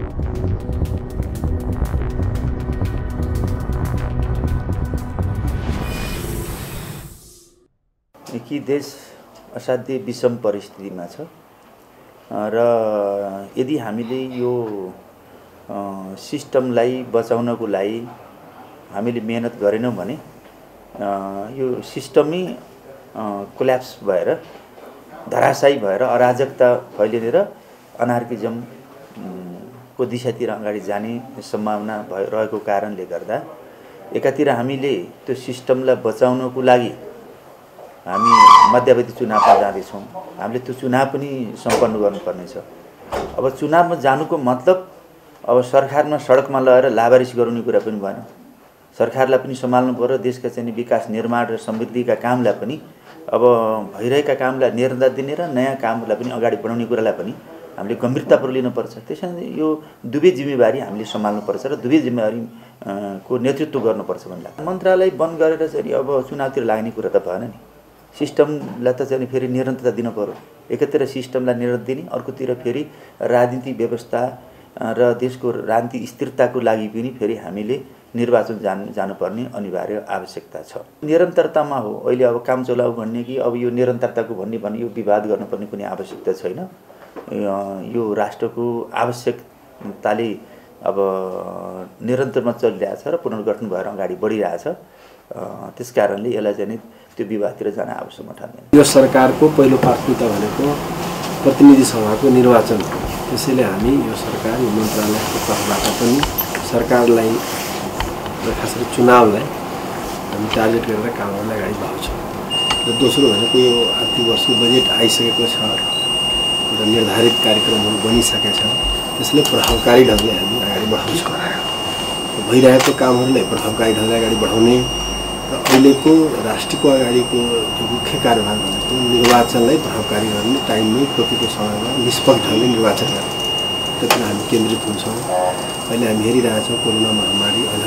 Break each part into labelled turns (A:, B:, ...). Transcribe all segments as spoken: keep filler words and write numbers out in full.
A: कि देश असाध्यै विषम परिस्थितिमा छ र यदि हामीले यो सिस्टमलाई बचाउनको लागि हामीले मेहनत गरेनौं भने यो सिस्टमै कोल्याप्स भएर धराशायी भएर अराजकता फैलिने र अनार्किजम को दिशातिर अगाडि जाने सम्भावना रहेको कारणले गर्दा एकातिर हामीले त्यो सिस्टमलाई बचाउनको लागि हामी मध्यावधि चुनावमा जाँदैछौँ। हामीले त्यो चुनाव पनि सम्पन्न गर्नुपर्ने छ। अब चुनावमा जानुको मतलब अब सरकारमा सडकमा लगेर लावारिस गराउने कुरा पनि भएन। सरकारलाई पनि सम्हाल्नु पर्यो, देशका चाहिँ विकास निर्माण र समृद्धिका कामलाई पनि अब भइरहेका कामलाई निरन्तर दिने र नयाँ कामलाई पनि अगाडि बढाउने कुरालाई पनि हामीले गम्भीरतापूर्वक लिनुपर्छ। त्यसैले यो दुवै जिम्मेवारी हामीले सम्हाल्नुपर्छ र दुवै जिम्मेवारी को नेतृत्व गर्नुपर्छ भन्ने लाग्छ। मन्त्रालय बन्द गरेर चाहिँ अब चुनावतिर लाग्ने कुरा त भएन नि। सिस्टमलाई त चाहिँ फेरि निरन्तरता दिनु पर्यो। एकातिर सिस्टमलाई निरन्तरता दिने, अर्कोतिर फेरि राजनीतिक व्यवस्था र देशको राजनीतिक स्थिरताको लागि पनि फेरि हामीले निर्वाचन जान जानुपर्ने अनिवार्य आवश्यकता छ। निरन्तरतामा हो अहिले अब काम चलाऊ भन्ने कि अब यो निरन्तरताको भन्ने भने यो विवाद गर्नुपर्ने कुनै आवश्यकता छैन। यो राष्ट्रको आवश्यकताले अब निरन्तरमा चलिरहेछ र पुनर्गठन भएर अगाडि बढिरहेछ। त्यसकारणले यसलाई चाहिँ त्यो विवादतिर जान आवश्यक ठान्दैन।
B: यो सरकारको पहिलो प्राथमिकता भनेको प्रतिनिधि सभाको निर्वाचन हो। त्यसैले हामी यो सरकार यो मन्त्रालयको तर्फबाट पनि सरकारलाई र खास गरी चुनावलाई हामी टार्गेट गरेर काम गर्न अगाडि बढाउँछौँ। र दोस्रो भनेको यो आर्थिक वर्षको बजेट आइसकेको छ र निर्धारित कार्यक्रमहरू बनिसकेका छन्। त्यसले प्रभावकारी ढङ्गले हामी अगाडि बढाउँछौँ। भइरहेको कामहरूलाई प्रभावकारी ढङ्गले अगाडि बढाउने र अहिलेको राष्ट्रको अगाडिको जो मुख्य कार्यभार भनेको निर्वाचनलाई प्रभावकारी गर्ने, टाइममै तोकेको समयमा निष्पक्ष ढङ्गले निर्वाचन गर्ने त्यसमा हामी केन्द्रित हुन्छौँ। अहिले हामी हेरिरहेछौँ कोरोना महामारी अझ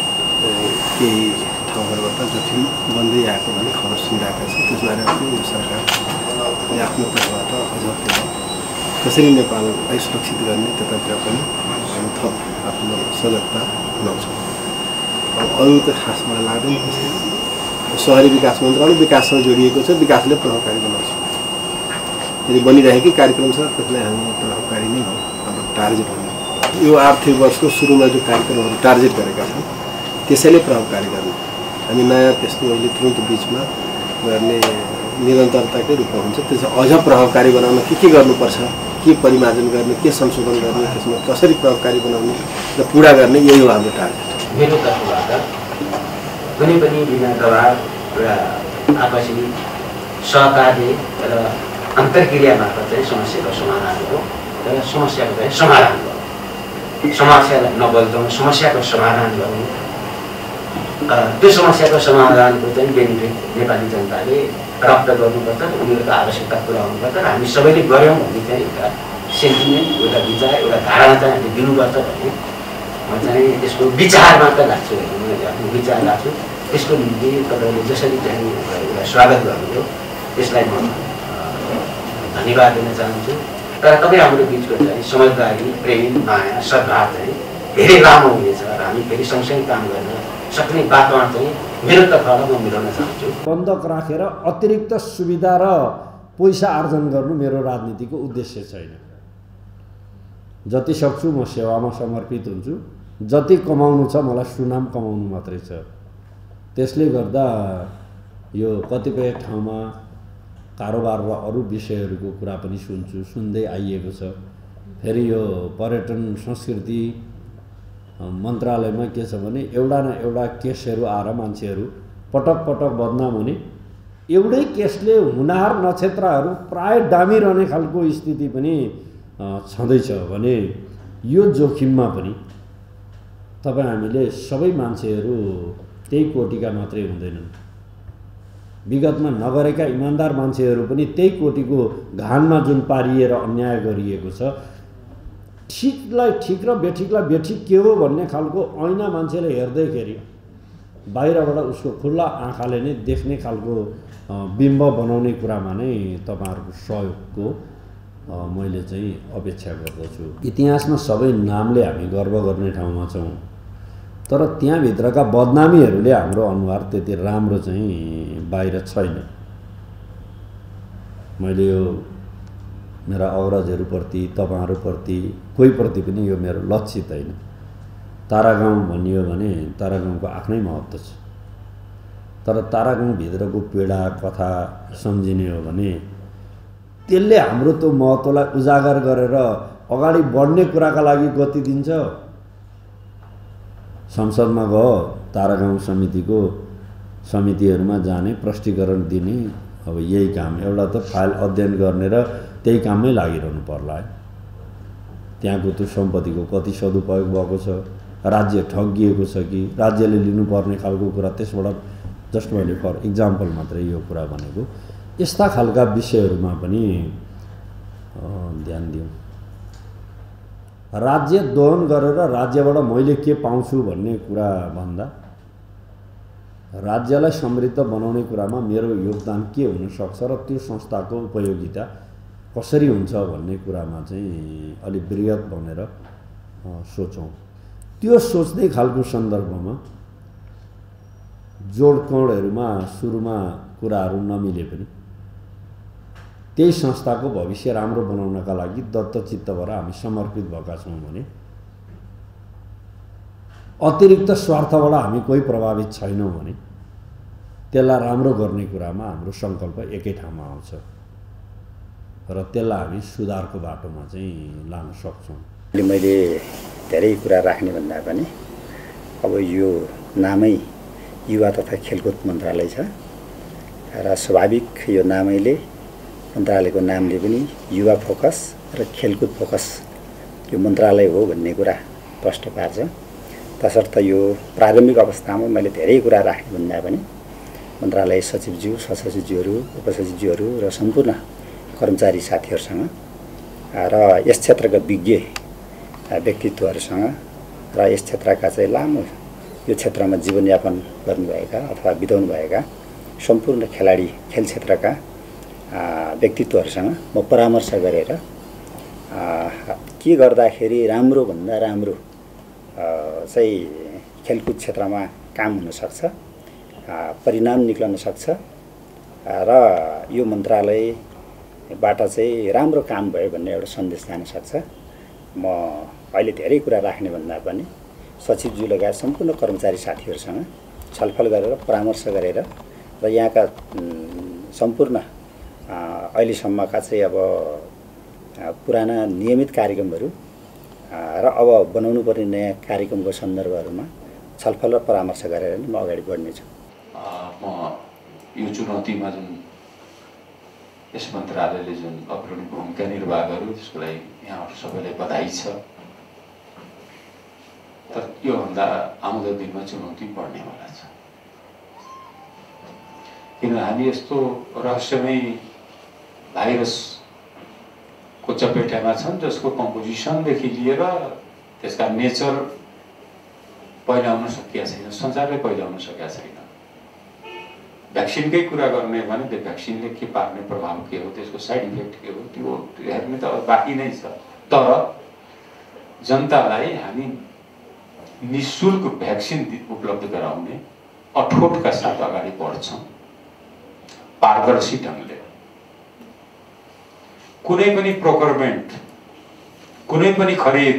B: केही ठाउँहरूबाट जति बन्दै आएको भन्ने खबर सुनिरहेका छौँ। त्यसबारे पनि यो सरकारले आफ्नो तर्फबाट अझ त्यसलाई कसरी नेपाललाई सुरक्षित गर्ने त्यतातिर पनि हामी थप आफ्नो सजगता बनाउँछौँ। अब अरू त खास मलाई लाग्दैन। सहरी विकास मन्त्रालय विकाससँग जोडिएको छ, विकासले प्रभावकारी बनाउँछ। यदि बनिरहेकै कार्यक्रम छ त्यसलाई हामी प्रभावकारी नै हो हाम्रो टार्गेट हो। यो आर्थिक वर्षको सुरुमा जो कार्यक्रमहरू टार्गेट गरेका छन् त्यसैले प्रभावकारी गर्ने। हामी नयाँ त्यस्तो अहिले तुरुन्त बिचमा गर्ने निरन्तरताकै रूपमा हुन्छ। त्यसो अझ प्रभावकारी बनाउन के के गर्नुपर्छ, के परिमार्जन गर्ने, के संशोधन गर्ने, त्यसमा कसरी प्रभावकारी बनाउने र पुरा गर्ने, यही हो हाम्रो टार्गेट।
C: मेरो तर्फबाट कुनै पनि बिना दबाव र आपसी सहकार्य र अन्तर्क्रिया मार्फत चाहिँ समस्याको समाधान हो र समस्याको चाहिँ समाधान हो। समस्यालाई नबदलाउनु, समस्याको समाधान गर्नु, त्यो समस्याको समाधानको चाहिँ बेनिफिट नेपाली जनताले प्राप्त गर्नुपर्छ, उनीहरूको आवश्यकता पुरा हुनुपर्छ र हामी सबैले गऱ्यौँ भन्ने चाहिँ एउटा सेन्टिमेन्ट, एउटा विचार, एउटा धारणा चाहिँ हामीले दिनुपर्छ भन्ने म चाहिँ त्यसको विचारमा त लाग्छु। मैले आफ्नो विचार लाग्छु। त्यसको निम्ति तपाईँले जसरी चाहिँ एउटा स्वागत गर्नुभयो त्यसलाई म धन्यवाद दिन चाहन्छु। तर तपाईँ हाम्रो बिचको चाहिँ समझदारी, प्रेम, माया, सद्भाव चाहिँ धेरै लामो हुनेछ र हामी फेरि सँगसँगै काम गर्न सक्ने वातावरण चाहिँ मेरो तर्फबाट म मिलाउन चाहन्छु।
D: बन्धक राखेर अतिरिक्त सुविधा र पैसा आर्जन गर्नु मेरो राजनीतिको उद्देश्य छैन। जति सक्छु म सेवामा समर्पित हुन्छु। जति कमाउनु छ मलाई सुनाम कमाउनु मात्रै छ। त्यसले गर्दा यो कतिपय ठाउँमा कारोबार र अरू विषयहरूको कुरा पनि सुन्छु, सुन्दै आइएको छ। फेरि यो पर्यटन संस्कृति मन्त्रालयमा के छ भने एउटा न एउटा केसहरू आएर मान्छेहरू पटक पटक बदनाम हुने, एउटै केसले हुनहार नक्षत्रहरू प्राय डामिरहने खालको स्थिति पनि छँदैछ भने यो जोखिममा पनि तपाईँ हामीले सबै मान्छेहरू त्यही कोटिका मात्रै हुँदैनन्। विगतमा नगरेका इमान्दार मान्छेहरू पनि त्यही कोटिको घानमा जुन पारिएर अन्याय गरिएको छ, ठिकलाई ठिक र बेठिकलाई बेठिक के हो भन्ने खालको ऐना मान्छेले हेर्दैखेरि बाहिरबाट उसको खुल्ला आँखाले नै देख्ने खालको बिम्ब बनाउने कुरामा नै तपाईँहरूको सहयोगको मैले चाहिँ अपेक्षा गर्दछु। इतिहासमा सबै नामले हामी गर्व गर्ने ठाउँमा छौँ, तर त्यहाँभित्रका बदनामीहरूले हाम्रो अनुहार त्यति राम्रो चाहिँ बाहिर छैन। मैले यो मेरा अग्रजहरूप्रति, तपाईँहरूप्रति, कोहीप्रति पनि यो मेरो लक्षित होइन। तारागाउँ भनियो भने तारागाउँको आफ्नै महत्त्व छ, तर तारागाउँभित्रको पीडा कथा सम्झिने हो भने त्यसले हाम्रो त्यो महत्त्वलाई उजागर गरेर अगाडि बढ्ने कुराका लागि गति दिन्छ। संसदमा गयो, तारागाउँ समितिको समितिहरूमा जाने, प्रष्टीकरण दिने, अब यही काम। एउटा त फाइल अध्ययन गर्ने र त्यही काममै लागिरहनु पर्ला है। त्यहाँको त्यो सम्पत्तिको कति सदुपयोग भएको छ, राज्य ठगिएको छ कि, राज्यले लिनुपर्ने खालको कुरा, त्यसबाट जस्ट मैले फर इक्जाम्पल मात्रै यो कुरा भनेको। यस्ता खालका विषयहरूमा पनि ध्यान दिउँ। राज्य दोहन गरेर राज्यबाट मैले के पाउँछु भन्ने कुरा भन्दा राज्यलाई समृद्ध बनाउने कुरामा मेरो योगदान के हुनसक्छ र त्यो संस्थाको उपयोगिता कसरी हुन्छ भन्ने कुरामा चाहिँ अलि बृहत बनेर सोचौँ। त्यो सोच्ने खालको सन्दर्भमा जोडकोडहरूमा सुरुमा कुराहरू नमिले पनि त्यही संस्थाको भविष्य राम्रो बनाउनका लागि दत्तचित्त भएर हामी समर्पित भएका छौँ भने अतिरिक्त स्वार्थबाट हामी कोही प्रभावित छैनौँ भने त्यसलाई राम्रो गर्ने कुरामा हाम्रो सङ्कल्प एकै ठाउँमा आउँछ र त्यसलाई हामी सुधारको बाटोमा चाहिँ लान सक्छौँ।
E: मैले धेरै कुरा राख्ने भन्दा पनि अब यो नामै युवा तथा खेलकुद मन्त्रालय छ र स्वाभाविक यो नामैले मन्त्रालयको नामले पनि युवा फोकस र खेलकुद फोकस यो मन्त्रालय हो भन्ने कुरा प्रष्ट पार्छ। तसर्थ यो प्रारम्भिक अवस्थामा मैले धेरै कुरा राख्ने भन्दा पनि मन्त्रालय सचिवज्यू, सहसचिवज्यूहरू, उपसचिवज्यूहरू र सम्पूर्ण कर्मचारी साथीहरूसँग र यस क्षेत्रका विज्ञ व्यक्तित्वहरूसँग र यस क्षेत्रका चाहिँ लामो यो क्षेत्रमा जीवनयापन गर्नुभएका अथवा बिताउनुभएका सम्पूर्ण खेलाडी, खेल क्षेत्रका व्यक्तित्वहरूसँग म परामर्श गरेर के गर्दाखेरि राम्रो भन्दा राम्रो चाहिँ खेलकुद क्षेत्रमा काम हुन सक्छ, परिणाम निक्लन सक्छ र यो मन्त्रालयबाट चाहिँ राम्रो काम भयो भन्ने एउटा सन्देश जान सक्छ। म अहिले धेरै कुरा राख्ने भन्दा पनि सचिवज्यू लगायत सम्पूर्ण कर्मचारी साथीहरूसँग छलफल गरेर परामर्श गरेर र यहाँका सम्पूर्ण अहिलेसम्मका चाहिँ अब पुराना नियमित कार्यक्रमहरू र अब बनाउनु पर्ने नयाँ कार्यक्रमको सन्दर्भहरूमा छलफल र परामर्श गरेर नै म अगाडि बढ्नेछु।
F: म यो चुनौतीमा जुन यस मन्त्रालयले जुन अग्रणी भूमिका निर्वाह गर्यो त्यसको लागि यहाँहरू सबैलाई बधाई छ। तर योभन्दा आउँदो दिनमा चुनौती बढ्नेवाला छ, किन हामी यस्तो रहस्यमय भाइरसको चपेटामा छन् जसको कम्पोजिसनदेखि लिएर त्यसका नेचर पहिलाउन सकिया छैन, संसारले पहिलाउन सकेका छैन। भ्याक्सिनकै कुरा गर्ने भने त्यो भ्याक्सिनले के पार्ने प्रभाव के हो, त्यसको साइड इफेक्ट के हो, त्यो हेर्ने त अब बाँकी नै छ। तर जनतालाई हामी निःशुल्क भ्याक्सिन उपलब्ध गराउने अठोटका साथ अगाडि बढ्छौँ पारदर्शी ढङ्गले। कुनै पनि प्रोक्योरमेन्ट, कुनै पनि खरिद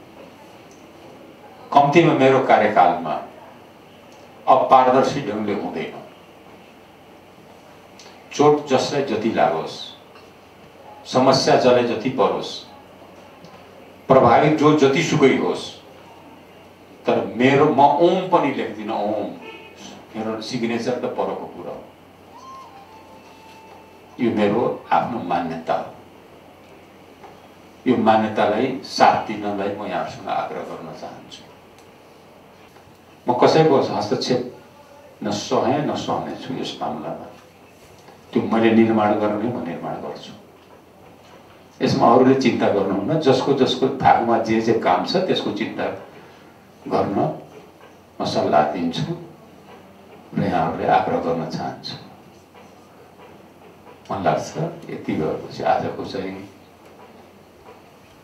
F: कम्तीमा मेरो कार्यकालमा अब पारदर्शी ढङ्गले हुँदैन। चोट जसलाई जति लागोस्, समस्या जसलाई जति परोस्, प्रभावित जो जतिसुकै होस्, तर मेरो म ओम पनि लेख्दिनँ। ओम मेरो सिग्नेचर त परको कुरा हो, यो मेरो आफ्नो मान्यता हो। यो मान्यतालाई साथ दिनलाई म यहाँसँग आग्रह गर्न चाहन्छु। म कसैको हस्तक्षेप नसहे नसहने छु यस मामलामा। त्यो मैले निर्माण गर्ने म निर्माण गर्छु। यसमा अरूले चिन्ता गर्नुहुन्न, जसको जसको भागमा जे जे काम छ त्यसको चिन्ता गर्न म सल्लाह दिन्छु र यहाँहरूले आग्रह गर्न चाहन्छु। मलाई लाग्छ यति गरेपछि आजको चाहिँ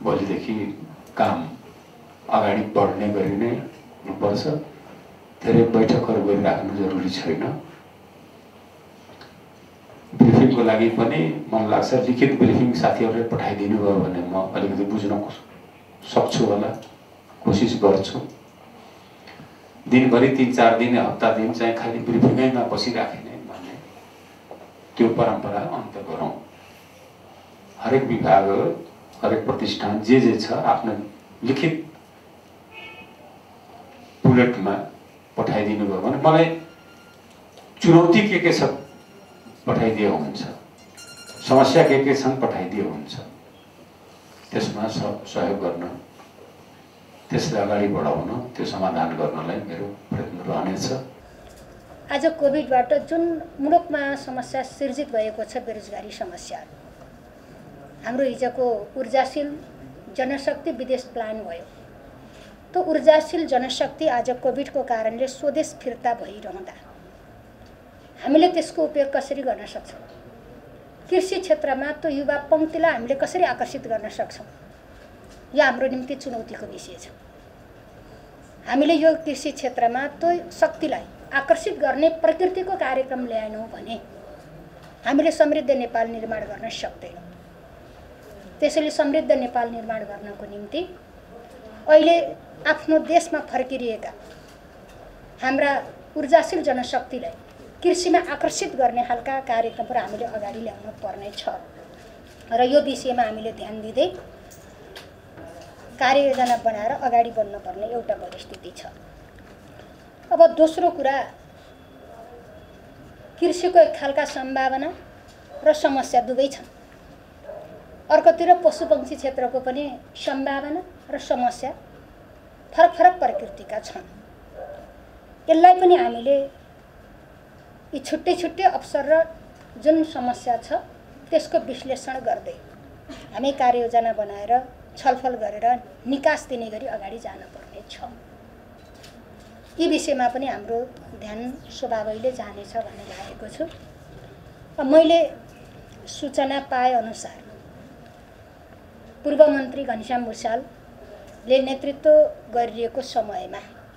F: भोलिदेखि काम अगाडि बढ्ने गरी नै हुनुपर्छ। धेरै बैठकहरू गरिराख्नु जरुरी छैन। ब्रिफिङको लागि पनि मलाई लाग्छ लिखित ब्रिफिङ साथीहरूले पठाइदिनु भयो भने म अलिकति बुझ्न सक्छु होला, कोसिस गर्छु। दिनभरि तीन चार दिन हप्ता दिन चाहिँ खालि ब्रिफिङैमा बसिराख्ने भन्ने त्यो परम्परा अन्त्य गरौँ। हरेक विभाग हरेक प्रतिष्ठान जे जे छ आफ्नो लिखित बुलेटमा पठाइदिनु भयो भने मलाई चुनौती के के छ पठाइदिए हुन्छ, समस्या के के छन् पठाइदिए हुन्छ। त्यसमा सहयोग गर्न, त्यसलाई अगाडि बढाउन, त्यो समाधान गर्नलाई मेरो प्रयत्न रहनेछ।
G: आज कोभिडबाट जुन मुलुकमा समस्या सिर्जित भएको छ, बेरोजगारी समस्या, हाम्रो हिजोको ऊर्जाशील जनशक्ति विदेश प्लान भयो। त्यो ऊर्जाशील जनशक्ति आज कोभिडको कारणले स्वदेश फिर्ता भइरहँदा हामीले त्यसको उपयोग कसरी गर्न सक्छौँ? कृषि क्षेत्रमा त्यो युवा पङ्क्तिलाई हामीले कसरी आकर्षित गर्न सक्छौँ? यो हाम्रो निम्ति चुनौतीको विषय छ। हामीले यो कृषि क्षेत्रमा त्यो शक्तिलाई आकर्षित गर्ने प्रकृतिको कार्यक्रम ल्याएनौँ भने हामीले समृद्ध नेपाल निर्माण गर्न सक्दैनौँ। त्यसैले समृद्ध नेपाल निर्माण गर्नको निम्ति अहिले आफ्नो देशमा फर्किरहेका हाम्रा ऊर्जाशील जनशक्तिलाई कृषिमा आकर्षित गर्ने खालका कार्यक्रमहरू हामीले अगाडि ल्याउन पर्नेछ र यो विषयमा हामीले ध्यान दिँदै कार्ययोजना बनाएर अगाडि बढ्न पर्ने एउटा परिस्थिति छ। अब दोस्रो कुरा, कृषिको एक खालका सम्भावना र समस्या दुवै छन्। अर्कोतिर पशुपक्षी क्षेत्रको पनि सम्भावना र समस्या फरक फरक प्रकृतिका छन्। यसलाई पनि हामीले यी छुट्टै छुट्टै अवसर र जुन समस्या छ त्यसको विश्लेषण गर्दै हामी कार्ययोजना बनाएर छलफल गरेर निकास दिने गरी अगाडि जानुपर्ने छ। यी विषयमा पनि हाम्रो ध्यान स्वभावैले जानेछ भन्ने लागेको छु। मैले सूचना पाए अनुसार पूर्व मन्त्री घनश्याम भुषालले नेतृत्व गरिरहेको समयमा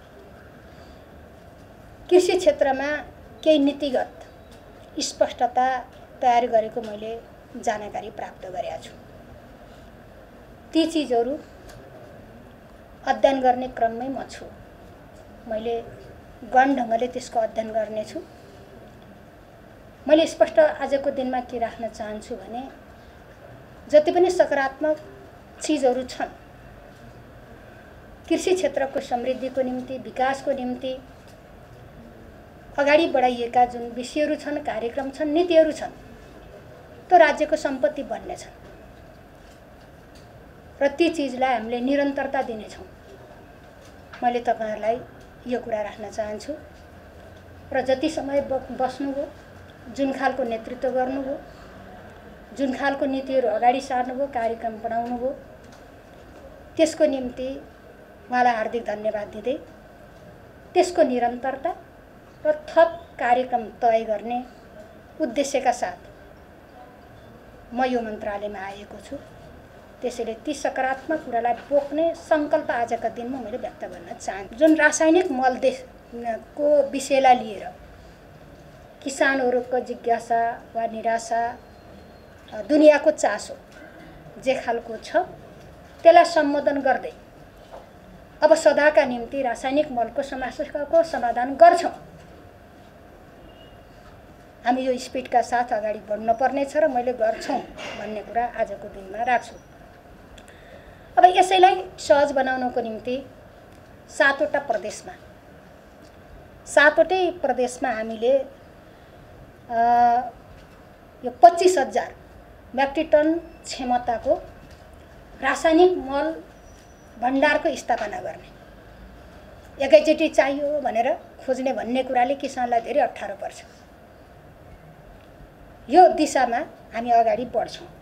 G: कृषि क्षेत्रमा केही नीतिगत स्पष्टता तयार गरेको मैले जानकारी प्राप्त गरेको छु। ती चिजहरू अध्ययन गर्ने क्रममै म छु। मैले गहन ढङ्गले त्यसको अध्ययन गर्नेछु। मैले स्पष्ट आजको दिनमा के राख्न चाहन्छु भने जति पनि सकारात्मक चिजहरू छन् कृषि क्षेत्रको समृद्धिको निम्ति, विकासको निम्ति अगाडि बढाइएका जुन विषयहरू छन्, कार्यक्रम छन्, नीतिहरू छन्, त्यो राज्यको सम्पत्ति बन्नेछन् र ती चिजलाई हामीले निरन्तरता दिनेछौँ। मैले तपाईहरुलाई यो कुरा राख्न चाहन्छु र जति समय बस्नुभयो, जुन खालको नेतृत्व गर्नुभयो, जुन खालको नीतिहरू अगाडि सार्नुभयो, कार्यक्रम बनाउनुभयो, त्यसको निम्ति उहाँलाई हार्दिक धन्यवाद दिँदै त्यसको निरन्तरता र थप कार्यक्रम तय गर्ने उद्देश्यका साथ म यो मन्त्रालयमा आएको छु। त्यसैले ती सकारात्मक कुरालाई बोक्ने सङ्कल्प आजका दिनमा मैले व्यक्त गर्न चाहन्छु। जुन रासायनिक मलदेखको विषयलाई लिएर किसानहरूको जिज्ञासा वा निराशा, दुनियाँको चासो जे खालको छ त्यसलाई सम्बोधन गर्दै अब सदाका निम्ति रासायनिक मलको समस्याको समाधान गर्छौँ। हामी यो स्पिडका साथ अगाडि बढ्न पर्नेछ र मैले गर्छौँ भन्ने कुरा आजको दिनमा राख्छु। अब यसैलाई सहज बनाउनको निम्ति सातवटा प्रदेशमा सातवटै प्रदेशमा हामीले यो पच्चीस हजार मेट्रिक टन क्षमताको रासायनिक मल भण्डारको स्थापना गर्ने, एकैचोटि चाहियो भनेर खोज्ने भन्ने कुराले किसानलाई धेरै अप्ठ्यारो पर्छ। यो दिशामा हामी अगाडि बढ्छौँ।